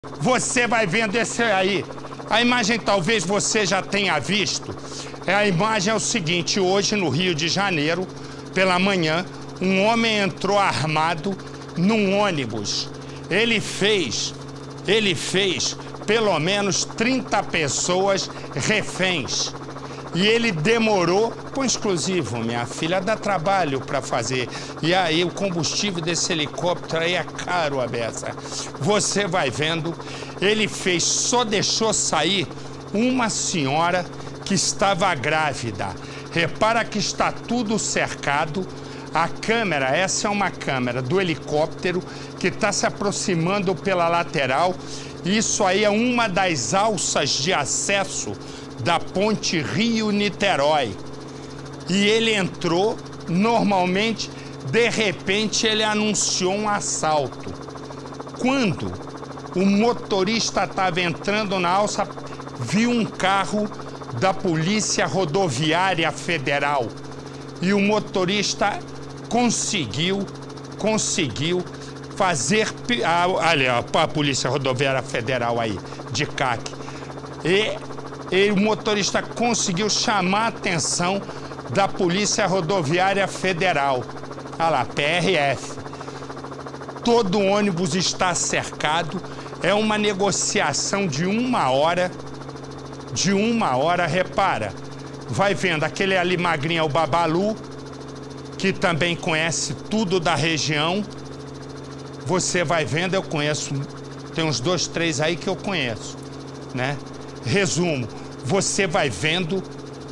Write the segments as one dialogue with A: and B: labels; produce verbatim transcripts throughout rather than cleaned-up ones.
A: Você vai vendo esse aí. A imagem talvez você já tenha visto. A imagem é o seguinte: hoje no Rio de Janeiro, pela manhã, um homem entrou armado num ônibus. Ele fez, ele fez pelo menos trinta pessoas reféns. E ele demorou, com exclusivo, minha filha, dá trabalho para fazer. E aí o combustível desse helicóptero aí é caro, a beça. Você vai vendo, ele fez, só deixou sair uma senhora que estava grávida. Repara que está tudo cercado. A câmera, essa é uma câmera do helicóptero que está se aproximando pela lateral. Isso aí é uma das alças de acesso da ponte Rio-Niterói. E ele entrou, normalmente, de repente ele anunciou um assalto. Quando o motorista estava entrando na alça, viu um carro da Polícia Rodoviária Federal. E o motorista conseguiu, conseguiu fazer... Olha, a Polícia Rodoviária Federal aí, de C A C. E... E o motorista conseguiu chamar a atenção da Polícia Rodoviária Federal. Olha lá, P R F. Todo o ônibus está cercado. É uma negociação de uma hora. De uma hora, repara. Vai vendo, aquele ali magrinho é o Babalu, que também conhece tudo da região. Você vai vendo, eu conheço, tem uns dois, três aí que eu conheço, né? Resumo, você vai vendo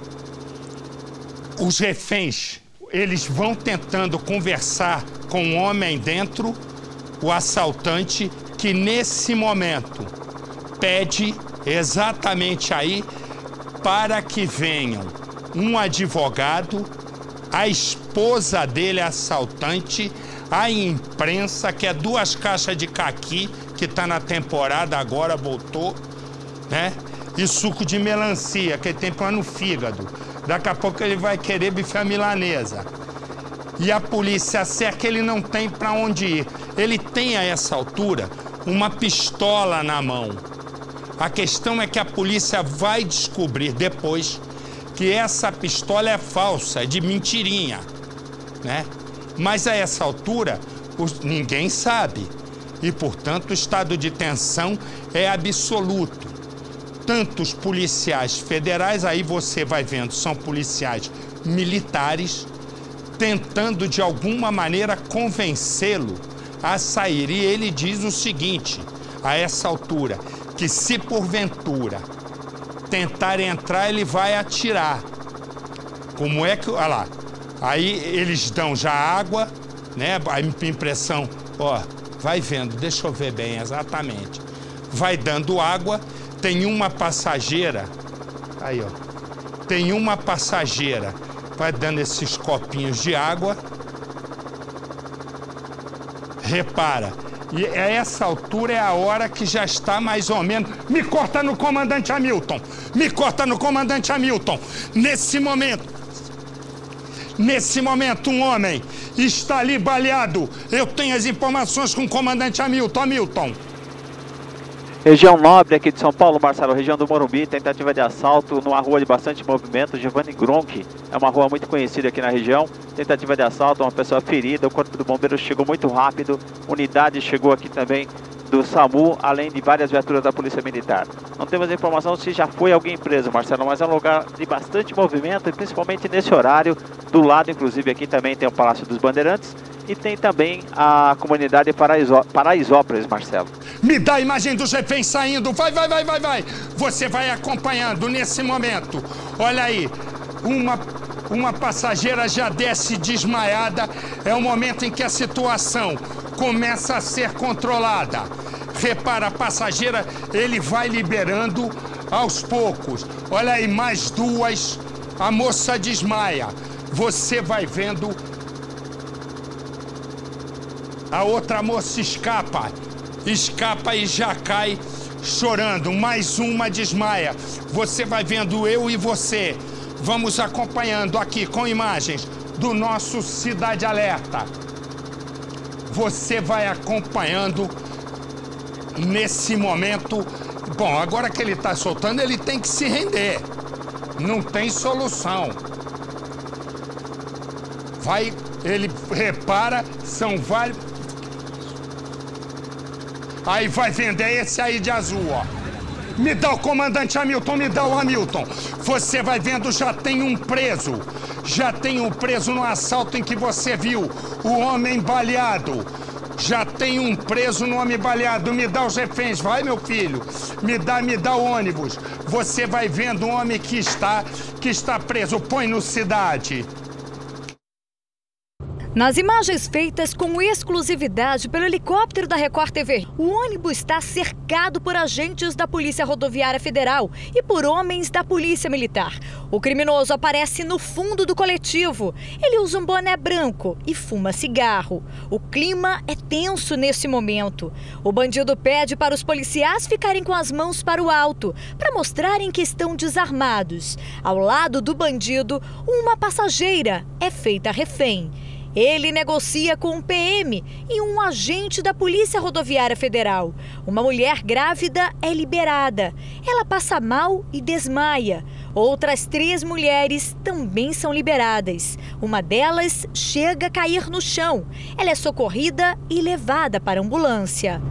A: os reféns, eles vão tentando conversar com o homem dentro, o assaltante, que nesse momento pede exatamente aí para que venham um advogado, a esposa dele, assaltante, a imprensa, que é duas caixas de caqui, que está na temporada agora, voltou, né? E suco de melancia, que ele tem para no fígado. Daqui a pouco ele vai querer bife à milanesa. E a polícia cerca, ele não tem para onde ir. Ele tem, a essa altura, uma pistola na mão. A questão é que a polícia vai descobrir depois que essa pistola é falsa, é de mentirinha, né? Mas a essa altura, os, ninguém sabe. E, portanto, o estado de tensão é absoluto. Tanto os policiais federais, aí você vai vendo, são policiais militares, tentando de alguma maneira convencê-lo a sair. E ele diz o seguinte, a essa altura, que se porventura tentar entrar, ele vai atirar. Como é que... Olha lá, aí eles dão já água, né? A impressão, ó, vai vendo, deixa eu ver bem exatamente. Vai dando água. Tem uma passageira, aí ó, tem uma passageira, vai dando esses copinhos de água. Repara, e a essa altura é a hora que já está mais ou menos... Me corta no comandante Hamilton, me corta no comandante Hamilton. Nesse momento, nesse momento um homem está ali baleado. Eu tenho as informações com o comandante Hamilton, Hamilton.
B: Região nobre aqui de São Paulo, Marcelo, região do Morumbi, tentativa de assalto numa rua de bastante movimento, Giovanni Gronchi, é uma rua muito conhecida aqui na região, tentativa de assalto, uma pessoa ferida, o corpo do bombeiro chegou muito rápido, unidade chegou aqui também do SAMU, além de várias viaturas da Polícia Militar. Não temos informação se já foi alguém preso, Marcelo, mas é um lugar de bastante movimento e principalmente nesse horário, do lado inclusive aqui também tem o Palácio dos Bandeirantes, e tem também a comunidade Paraisó Paraisópolis, Marcelo.
A: Me dá a imagem dos reféns saindo. Vai, vai, vai, vai, vai. Você vai acompanhando nesse momento. Olha aí, uma, uma passageira já desce desmaiada. É o momento em que a situação começa a ser controlada. Repara, a passageira, ele vai liberando aos poucos. Olha aí, mais duas. A moça desmaia. Você vai vendo... A outra moça escapa, escapa e já cai chorando. Mais uma desmaia. Você vai vendo, eu e você. Vamos acompanhando aqui com imagens do nosso Cidade Alerta. Você vai acompanhando nesse momento... Bom, agora que ele está soltando, ele tem que se render. Não tem solução. Vai, ele repara, são vários... Aí vai vender esse aí de azul, ó. Me dá o comandante Hamilton, me dá o Hamilton. Você vai vendo, já tem um preso. Já tem um preso no assalto em que você viu o homem baleado. Já tem um preso no homem baleado. Me dá os reféns, vai, meu filho. Me dá, me dá o ônibus. Você vai vendo o homem que está, que está preso. Põe no Cidade.
C: Nas imagens feitas com exclusividade pelo helicóptero da Record T V, o ônibus está cercado por agentes da Polícia Rodoviária Federal e por homens da Polícia Militar. O criminoso aparece no fundo do coletivo. Ele usa um boné branco e fuma cigarro. O clima é tenso nesse momento. O bandido pede para os policiais ficarem com as mãos para o alto, para mostrarem que estão desarmados. Ao lado do bandido, uma passageira é feita refém. Ele negocia com um P M e um agente da Polícia Rodoviária Federal. Uma mulher grávida é liberada. Ela passa mal e desmaia. Outras três mulheres também são liberadas. Uma delas chega a cair no chão. Ela é socorrida e levada para a ambulância.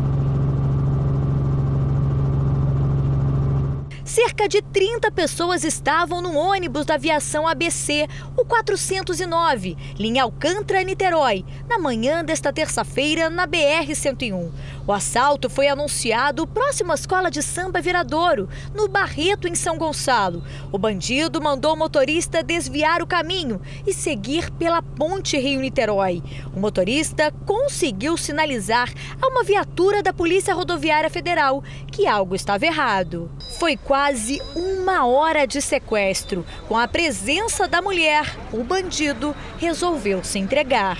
C: Cerca de trinta pessoas estavam no ônibus da aviação A B C, o quatrocentos e nove, linha Alcântara-Niterói, na manhã desta terça-feira na B R cento e um. O assalto foi anunciado próximo à escola de samba Viradouro, no Barreto, em São Gonçalo. O bandido mandou o motorista desviar o caminho e seguir pela ponte Rio-Niterói. O motorista conseguiu sinalizar a uma viatura da Polícia Rodoviária Federal que algo estava errado. Foi quase uma hora de sequestro. Com a presença da mulher, o bandido resolveu se entregar.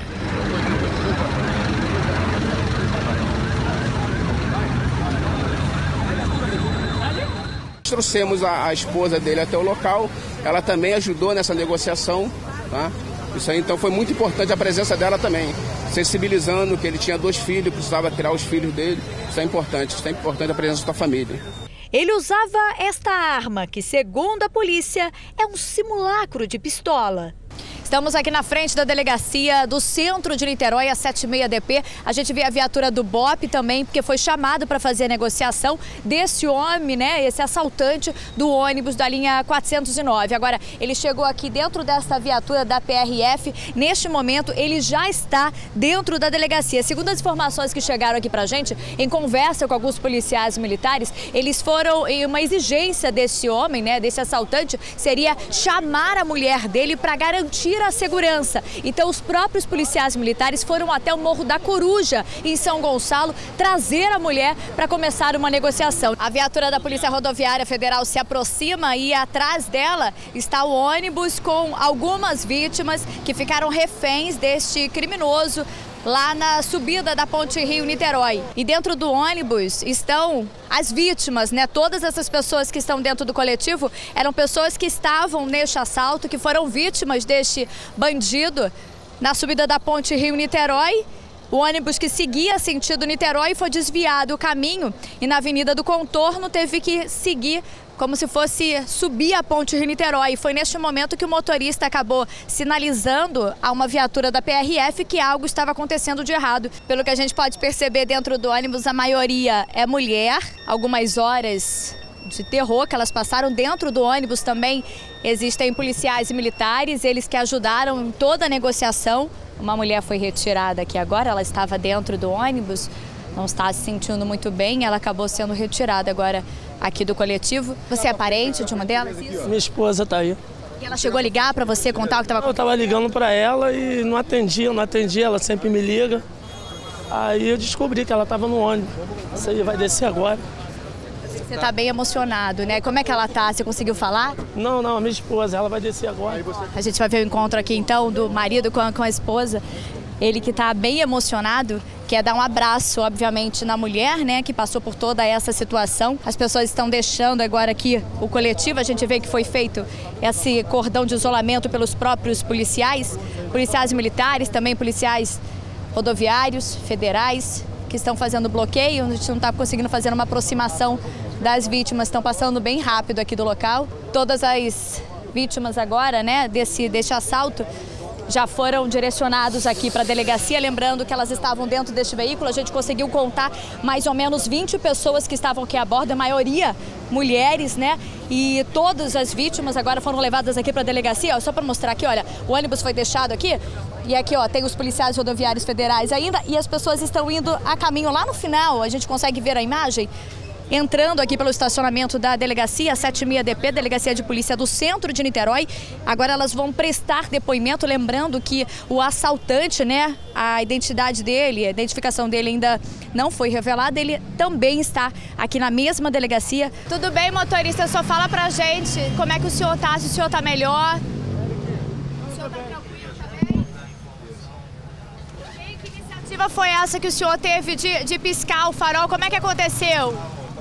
D: Trouxemos a, a esposa dele até o local, ela também ajudou nessa negociação, tá? Isso aí, então foi muito importante a presença dela também, sensibilizando que ele tinha dois filhos, precisava tirar os filhos dele. Isso é importante, isso é importante a presença da família.
C: Ele usava esta arma, que segundo a polícia é um simulacro de pistola. Estamos aqui na frente da delegacia do centro de Niterói, a setenta e seis D P. A gente vê a viatura do B O P também, porque foi chamado para fazer a negociação desse homem, né, esse assaltante do ônibus da linha quatrocentos e nove. Agora, ele chegou aqui dentro desta viatura da P R F. Neste momento, ele já está dentro da delegacia. Segundo as informações que chegaram aqui para a gente, em conversa com alguns policiais militares, eles foram em uma exigência desse homem, né, desse assaltante, seria chamar a mulher dele para garantir a segurança. Então os próprios policiais militares foram até o Morro da Coruja, em São Gonçalo, trazer a mulher para começar uma negociação. A viatura da Polícia Rodoviária Federal se aproxima e atrás dela está o ônibus com algumas vítimas que ficaram reféns deste criminoso lá na subida da ponte Rio-Niterói. E dentro do ônibus estão as vítimas, né? Todas essas pessoas que estão dentro do coletivo eram pessoas que estavam neste assalto, que foram vítimas deste bandido na subida da ponte Rio-Niterói. O ônibus que seguia sentido Niterói foi desviado o caminho e na Avenida do Contorno teve que seguir como se fosse subir a ponte Rio-Niterói. Foi neste momento que o motorista acabou sinalizando a uma viatura da P R F que algo estava acontecendo de errado. Pelo que a gente pode perceber dentro do ônibus, a maioria é mulher. Algumas horas de terror que elas passaram dentro do ônibus também. Existem policiais e militares, eles que ajudaram em toda a negociação. Uma mulher foi retirada aqui agora, ela estava dentro do ônibus, não está se sentindo muito bem, ela acabou sendo retirada agora aqui do coletivo. Você é parente de uma delas? Isso?
E: Minha esposa está aí.
C: E ela chegou a ligar para você, contar o que estava acontecendo?
E: Eu estava ligando para ela e não atendia, não atendia, ela sempre me liga. Aí eu descobri que ela estava no ônibus. Isso aí vai descer agora.
C: Você está bem emocionado, né? Como é que ela está? Você conseguiu falar?
E: Não, não, a minha esposa, ela vai descer agora.
C: A gente vai ver o encontro aqui então do marido com a, com a esposa. Ele que está bem emocionado, quer dar um abraço, obviamente, na mulher, né, que passou por toda essa situação. As pessoas estão deixando agora aqui o coletivo, a gente vê que foi feito esse cordão de isolamento pelos próprios policiais, policiais militares, também policiais rodoviários, federais. que estão fazendo bloqueio, a gente não está conseguindo fazer uma aproximação das vítimas, estão passando bem rápido aqui do local. Todas as vítimas agora, né, desse, desse assalto, já foram direcionados aqui para a delegacia, lembrando que elas estavam dentro deste veículo. A gente conseguiu contar mais ou menos vinte pessoas que estavam aqui a bordo, a maioria mulheres, né? E todas as vítimas agora foram levadas aqui para a delegacia. Ó, só para mostrar aqui, olha, o ônibus foi deixado aqui e aqui, ó, tem os policiais rodoviários federais ainda e as pessoas estão indo a caminho lá no final. A gente consegue ver a imagem entrando aqui pelo estacionamento da delegacia sete seis D P, Delegacia de Polícia do Centro de Niterói. Agora elas vão prestar depoimento, lembrando que o assaltante, né, a identidade dele, a identificação dele ainda não foi revelada, ele também está aqui na mesma delegacia. Tudo bem, motorista, só fala pra gente como é que o senhor tá, se o senhor tá melhor. O senhor tá tranquilo, tá bem? E que iniciativa foi essa que o senhor teve de, de piscar o farol? Como é que aconteceu?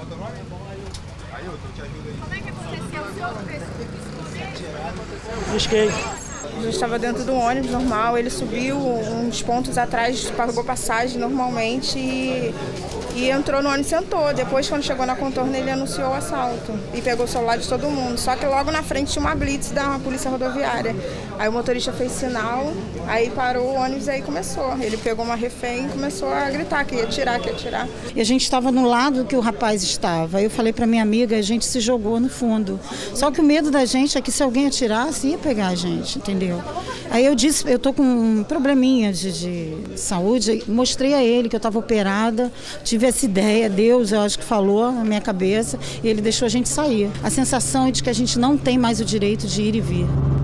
E: Busquei.
F: Eu estava dentro do ônibus normal, ele subiu uns pontos atrás, pagou passagem normalmente e, e entrou no ônibus e sentou. Depois, quando chegou na contorno, ele anunciou o assalto e pegou o celular de todo mundo. Só que logo na frente tinha uma blitz da polícia rodoviária. Aí o motorista fez sinal, aí parou o ônibus e aí começou. Ele pegou uma refém e começou a gritar que ia atirar, que ia atirar.
G: E a gente estava no lado que o rapaz estava. Aí eu falei para minha amiga, a gente se jogou no fundo. Só que o medo da gente é que se alguém atirasse, ia pegar a gente, entendeu? Aí eu disse, eu tô com um probleminha de, de saúde, mostrei a ele que eu estava operada, tive essa ideia, Deus, eu acho que falou na minha cabeça, e ele deixou a gente sair. A sensação é de que a gente não tem mais o direito de ir e vir.